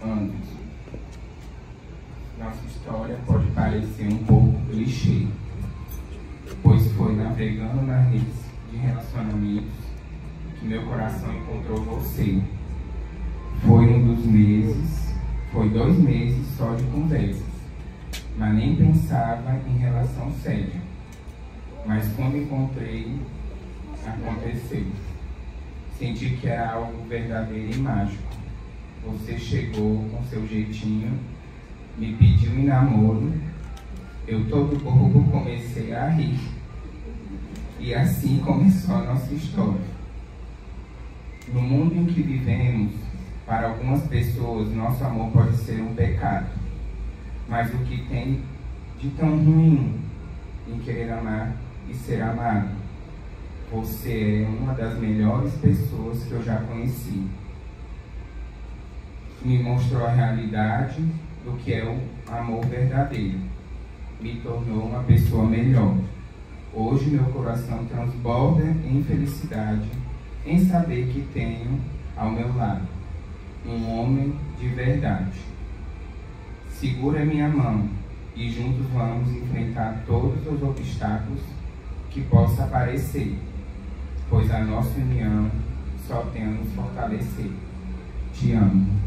anos. Nossa história pode parecer um pouco clichê, pois foi navegando nas redes de relacionamentos que meu coração encontrou você. Foi 2 meses só de conversas, mas nem pensava em relação séria. Mas quando encontrei, aconteceu. Senti que era algo verdadeiro e mágico. Você chegou com seu jeitinho, me pediu em namoro, eu todo bobo comecei a rir. E assim começou a nossa história. No mundo em que vivemos, para algumas pessoas, nosso amor pode ser um pecado. Mas o que tem de tão ruim em querer amar e ser amado? Você é uma das melhores pessoas que eu já conheci. Me mostrou a realidade do que é o amor verdadeiro. Me tornou uma pessoa melhor. Hoje meu coração transborda em felicidade em saber que tenho ao meu lado um homem de verdade. Segura minha mão e juntos vamos enfrentar todos os obstáculos que possa aparecer, pois a nossa união só tem a nos fortalecer. Te amo.